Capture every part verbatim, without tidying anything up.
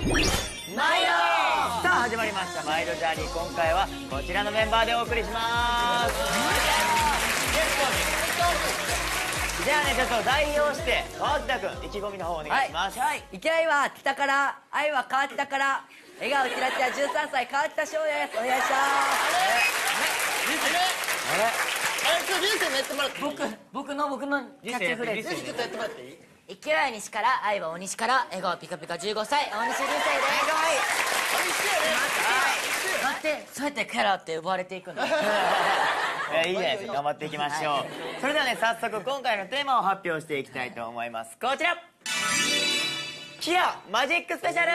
毎度。さあ始まりました毎度ジャーニー。今回はこちらのメンバーでお送りします。じゃあね、ちょっと代表して川北くん意気込みの方お願いします。 はい、勢いは北から愛は川北から、笑顔キラキラじゅうさんさい川北翔です。お願いします。 あれあれ、ちょっとリュウセイもやってもらっていい？ 僕僕の僕のキャッチフレーズ。 リュウセイちょっとやってもらっていい？ 勢いは西から愛は大西から、笑顔ピカピカじゅうごさい大西流星です。待って、そうやってキャラって奪われていくんだ。 いいじゃないですか。頑張っていきましょう。それではね、早速今回のテーマを発表していきたいと思います。こちら、キラマジックスペシャル。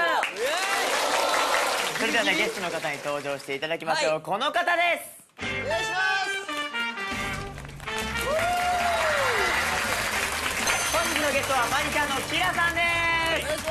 それではね、ゲストの方に登場していただきましょう、はい、この方です。 お願いします。 本日のゲストはマジシャンのキラさんです。お願いします。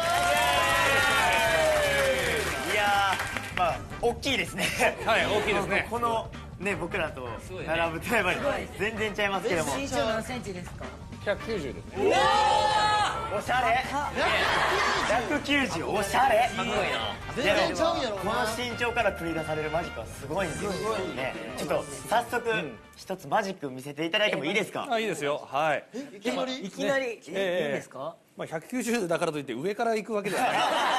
いやー、まあ大きいですね。 はい、大きいですね。 このね、僕らと並ぶとやっぱり全然ちゃいますけども。 身長何センチですか？ ひゃくきゅうじゅうですね。 おしゃれ。ひゃくきゅうじゅう、おしゃれ。 すごいな。全然ちゃうんやろな。 この身長から繰り出されるマジックはすごいんですよね。ちょっと早速一つマジック見せていただいてもいいですか？ あ、いいですよ。はい。 いきなりいきなりいいんですか？ まあひゃくきゅうじゅうだからといって上から行くわけではない。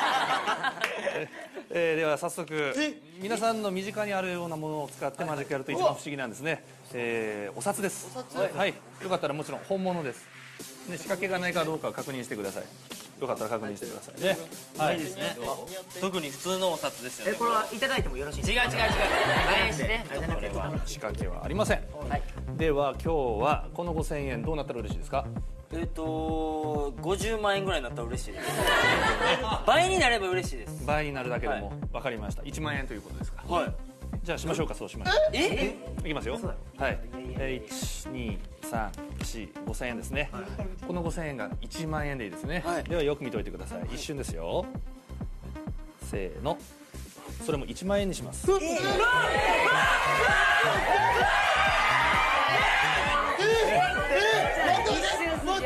えー、では早速皆さんの身近にあるようなものを使ってマジックやると一番不思議なんですね。えー、お札です。はい。よかったらもちろん本物です。で、仕掛けがないかどうか確認してください。よかったら確認してくださいね。はい。いいですね。 特に普通のお札ですよね。 え、これはいただいてもよろしいですか？ 違う違う違う。 林ね。 これは仕掛けはありません。はい。では今日はこのごせんえんどうなったら嬉しいですか？ えっとごじゅうまんえんぐらいになったら嬉しいです。倍になれば嬉しいです。 倍になるだけでも分かりました。いちまんえんということですか？ はい。 じゃあしましょうか。そうしましょう。 え？ いきますよ。はい。えー、いち、に、さん、よん、ごせんえんですね。このごせんえんがいちまんえんでいいですね。ではよく見ておいてください。一瞬ですよ。せーの。それもいちまんえんにします。 えー、待って待って。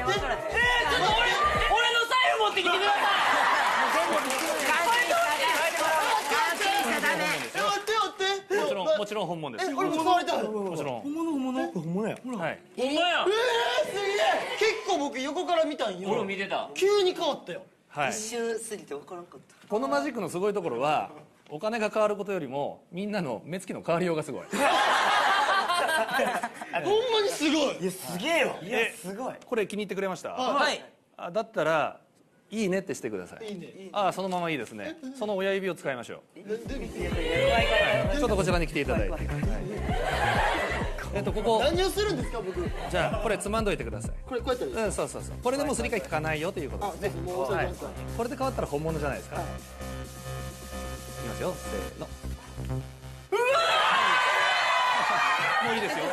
もちろん本物です。 え、俺も使われたい。 もちろん。 本物本物本物や。 ほはい。 んまや。 えー、すげえ。結構僕横から見たんよ。 俺見てた。 急に変わったよ。 はい。 一瞬過ぎて分からんかった。 このマジックのすごいところはお金が変わることよりもみんなの目つきの変わりようがすごい。 ほんまにすごい。 いや、すげえよ。いや、すごい。 これ気に入ってくれました？ はい。 あ、だったらいいねってしてください。 いいね。 ああ、そのままいいですね。その親指を使いましょう。ちょっとこちらに来ていただいて。はい、えっとここ。 何をするんですか僕？ じゃあこれつまんどいてください。 これこうやったらいいですか？ うん、そうそうそう。これでもうすり替え効かないよということですね。 もう遅いはいます。 これで変わったら本物じゃないですか。いきますよ。せーの。うわー！もういいですよ。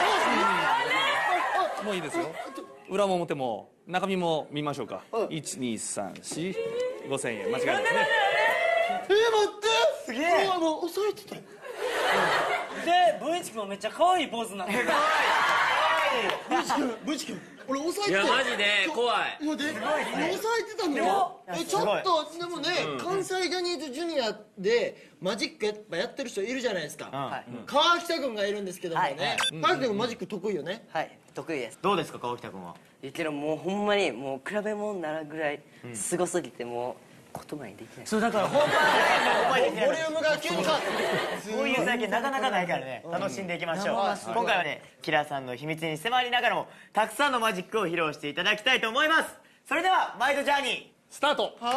もういいですよ。裏も表も中身も見ましょうか。いち、に、さん、よん、ごせんえん間違いないですね。 えー、待って。 すげえ。 もう押さえてたよ。 で、ブイチ君もめっちゃ可愛いポーズになってる。 ブイチ君、ブイチ君、俺押さえてたよ。 いやマジで怖い。 もうで、押さえてたのよ。え、ちょっとでもね、関西ジャニーズジュニアでマジックやっぱやってる人いるじゃないですか。川北君がいるんですけどもね。川北君マジック得意よね。 はい、得意です。 どうですか、川北君は？ いやけどもうほんまにもう比べ物ならぐらいすごすぎてもう言葉にできない。 そうだから本番でボリュームが急に変わった。 こういう体験なかなかないからね、楽しんでいきましょう。今回はね、キラさんの秘密に迫りながらもたくさんのマジックを披露していただきたいと思います。それでは毎度ジャーニースタート。 は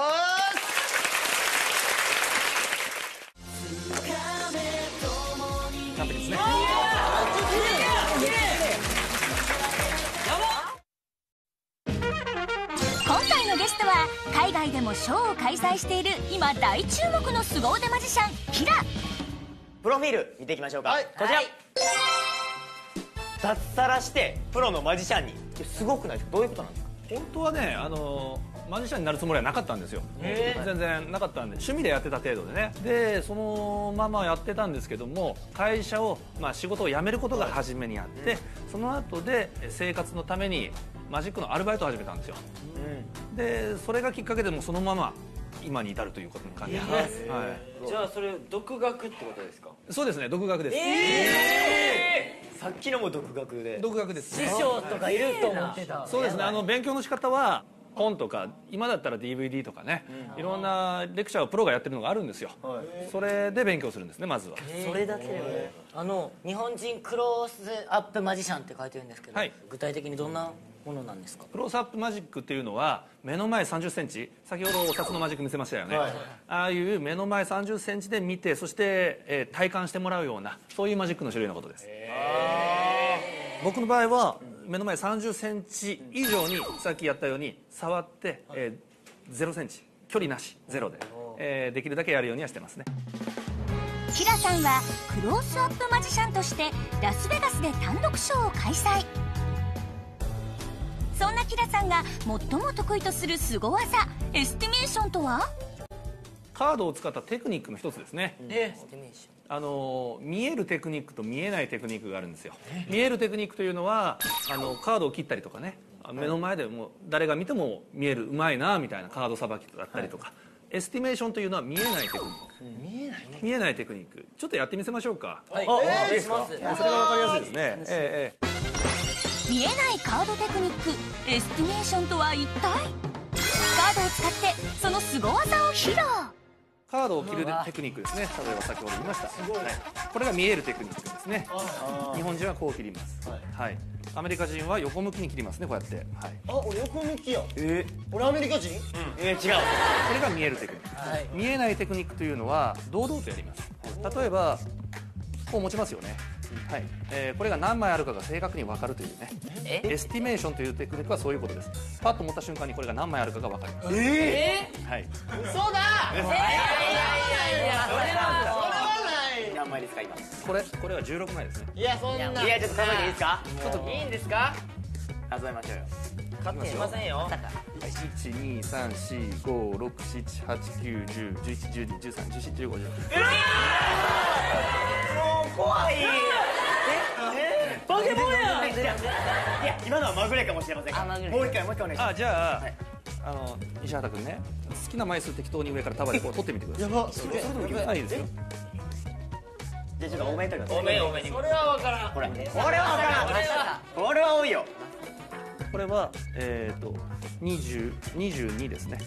完璧ですね。 今回のゲストは海外でもショーを開催している今大注目の凄腕マジシャンキラ。 プロフィール見ていきましょうか、 はい、 こちら、はい、脱サラしてプロのマジシャンに。すごくないですか？どういうことなんですか？ 本当はね、あのマジシャンになるつもりはなかったんですよ。全然なかったんで趣味でやってた程度でね。でそのままやってたんですけども、会社を、まあ、仕事を辞めることが初めにあって、うん、その後で生活のためにマジックのアルバイトを始めたんですよ、うん、でそれがきっかけでもうそのまま今に至るということの感じですね。はい。 じゃあそれ独学ってことですか？ そうですね、独学です。 さっきのも独学で。 独学です。 師匠とかいると思ってた。 そうですね、あの勉強の仕方は本とか今だったら ディーブイディー とかね、いろんなレクチャーをプロがやってるのがあるんですよ。それで勉強するんですね、まずは。 それだけでもあの日本人クロスアップマジシャンって書いてるんですけど、 はい、 具体的にどんなものなんですか？ クロスアップマジックっていうのは目の前さんじゅっセンチ、先ほどお札のマジック見せましたよね、はい、ああいう目の前さんじゅっセンチで見て、そして、えー、体感してもらうようなそういうマジックの種類のことです。僕の場合は目の前さんじゅっセンチ以上にさっきやったように触って、えー、ゼロセンチ、距離なしゼロで、えー、できるだけやるようにはしてますね。 キラさんはクロースアップマジシャンとしてラスベガスで単独ショーを開催。そんなキラさんが最も得意とする凄技エスティメーションとは？ カードを使ったテクニックの一つですね。 エスティメーション、 あの見えるテクニックと見えないテクニックがあるんですよ。見えるテクニックというのはあのカードを切ったりとかね、目の前でもう誰が見ても見えるうまいなみたいなカードさばきだったりとか、はい、エスティメーションというのは見えないテクニック、見えないね、見えないテクニック、ちょっとやってみせましょうか。 はい、 あ、 えー、いいですか？ それが分かりやすいですね。えーえー見えないカードテクニックエスティメーションとは一体？カードを使ってその凄技を披露。 カードを切るテクニックですね。例えば先ほど言いました、はい、これが見えるテクニックですね。日本人はこう切ります、はいはい、アメリカ人は横向きに切りますね、こうやって、はい、 あ、俺横向きや。えー、俺アメリカ人？うん、 えー、違う。 これが見えるテクニック、はい、見えないテクニックというのは堂々とやります。例えばこう持ちますよね、はい、えー、これが何枚あるかが正確に分かるというね、エスティメーションというテクニックはそういうことです。パッと持った瞬間にこれが何枚あるかが分かります。 えー、 はい、 嘘だ。えー、いやいやいやいや、それはない。 何枚ですか今？ これこれはじゅうろくまいですね。 いや、そんな。 いや、ちょっと数えていいですか？ちょっといいんですか？数えましょうよ。 勝手にしませんよ。 いち、に、さん、し、ご、ろく、しち、はち、きゅう、じゅう、じゅういち、じゅうに、じゅうさん、じゅうよん、じゅうご、じゅうろく。 えー、もう怖い。ええー、バケモンやん。いや、今のはまぐれかもしれませんが、もう一回もう一回お願いします。 あ、じゃあ、はい、あの西畑君ね、好きな枚数適当に上から束でこう取ってみてください。やば、それそれでも決めないですよ。 じゃあちょっと多めに取ります。 多め多めに。 それは分からん。 これこれは分からん。これは多いよ。 これはえっとにじゅう、にじゅうにですね。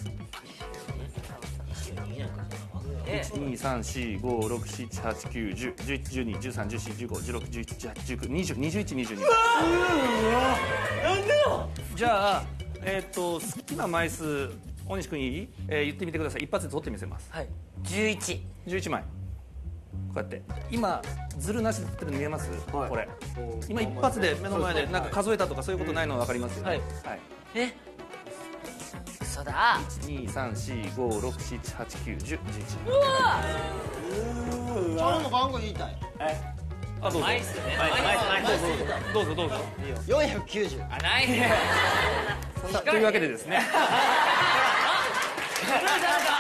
いち、に、さん、し、ご、ろく、しち、はち、きゅう、じゅう、じゅういち、じゅうに、じゅうさん、じゅうよん、じゅうご、じゅうろく、じゅうなな、じゅうはち、じゅうきゅう、にじゅう、にじゅういち、にじゅうに。うわー、なんでよ。じゃあえっと好きな枚数、大西君いい？えー、言ってみてください。一発で取ってみせます。 はい。じゅういち。 じゅういちまい。こうやって今ズルなしで取ってるの見えます？はい、これ今一発で目の前でなんか数えたとかそういうことないの分かりますよね。はい、はい、 え、嘘だ。 いち、に、さん、し、ご、ろく、しち、はち、きゅう、じゅう、じゅういち。 うわー、ちゃんの番号言いたい。 あ、どうぞ。 枚数ね。 どうぞどうぞ。 よんひゃくきゅうじゅう。 あ、ない。 というわけでですね。 ほら、ほら、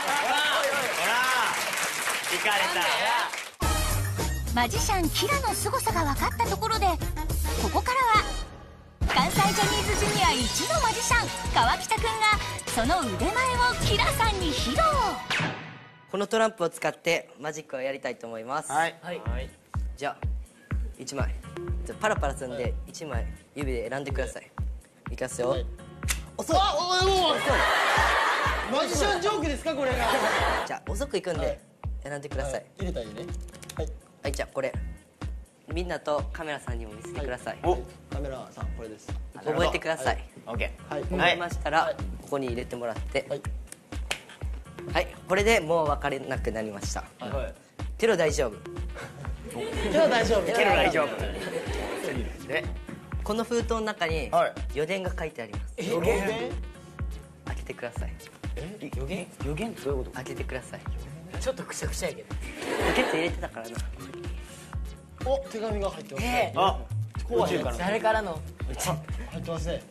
行かれた。 マジシャンキラの凄さが分かったところで、ここからは関西ジャニーズジュニア一のマジシャン川北くんがその腕前をキラさんに披露。 このトランプを使ってマジックをやりたいと思います。 はい、 はい、じゃあいちまいパラパラすんでいちまい指で選んでください。いきますよ。 遅い。あ、おいおい、マジシャンジョークですかこれが。 じゃあ遅くいくんで選んでください。 入れたいね。はい、 はい、じゃあこれみんなとカメラさんにも見せてください。 お、 カメラさんこれです。 覚えてください。 オッケー。 はい、 覚えましたらここに入れてもらって、 はい、 はい、これでもう分からなくなりました。はい、テロ大丈夫。 テロ大丈夫。 テロ大丈夫。で、 この封筒の中にはい予言が書いてあります。 予言？ 開けてください。 え、予言？予言ってどういうこと？ 開けてください。 ちょっとくしゃくしゃやけど。 ポケット入れてたからな。 お、手紙が入ってます。 えあ、 怖い。 誰からの？ 入ってますね。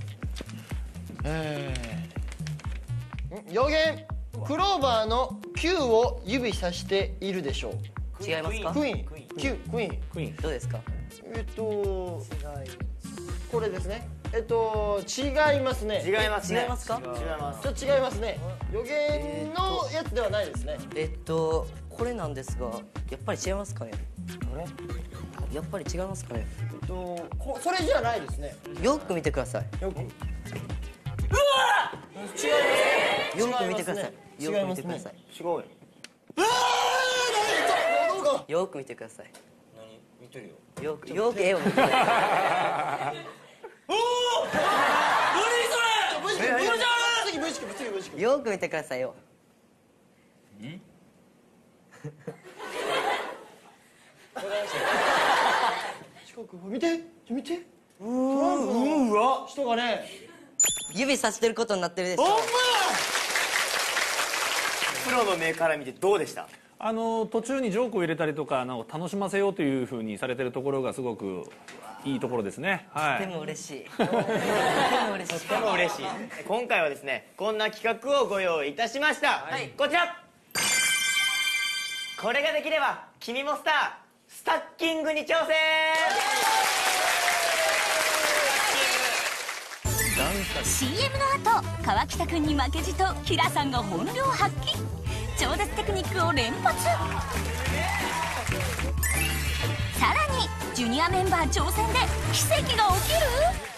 えー、予言。クローバーのきゅうを指さしているでしょう。 違いますか？ クイーン、きゅう、クイーン、 クイーン。 どうですか？ えっとこれですね。 えっと違いますね。 違いますね。 違いますか？ 違います。 ちょっと違いますね。予言のやつではないですね。 えっとこれなんですが、やっぱり違いますかね？やっぱり違いますかね？ えっとこそれじゃないですね。 よく見てください。 よく。 よく見てください。 違よいますねく見てください。 すごい。 うわー何とどうか。 よく見てください。 何見てるよ。 よくよく絵を見てください。 無意識無意識次無意識次無意識。 よく見てくださいよ。 四国見てちょ見て。トランプの人がね。 指さしてることになってるでしょ。 ほんまや。 プロの目から見てどうでした？ あの途中にジョークを入れたりとか、あの楽しませようというふうにされてるところがすごくいいところですね。はい。 でも嬉しい。でも嬉しい。 とても嬉しい。今回はですね、こんな企画をご用意いたしました。こちら。これができれば君もスター、スタッキングに挑戦。 シーエム の後、川北くんに負けじとキラさんが本領発揮。超絶テクニックを連発。さらにジュニアメンバー挑戦で奇跡が起きる。